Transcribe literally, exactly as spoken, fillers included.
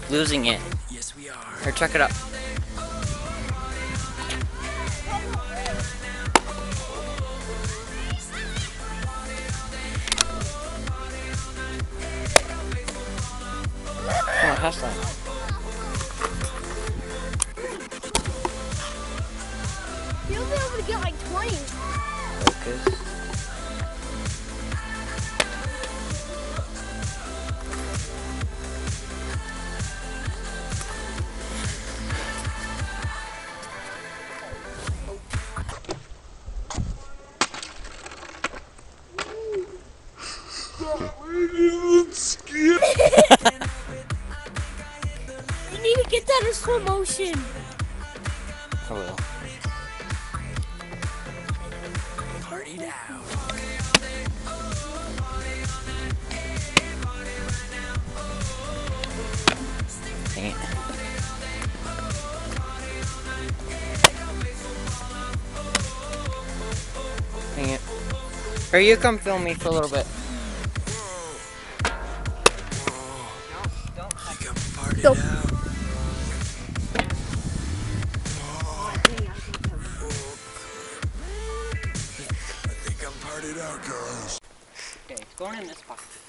losing it. Yes, we are. Here, check it out. Come on, pass that. You'll be able to get like twenty. Focus. You need to get that in slow motion. I will. Partied out. Dang it. Dang it. Or you come film me for a little bit. I got partied Go. out. I think I'm partied out, guys. Okay, it's going in this pocket.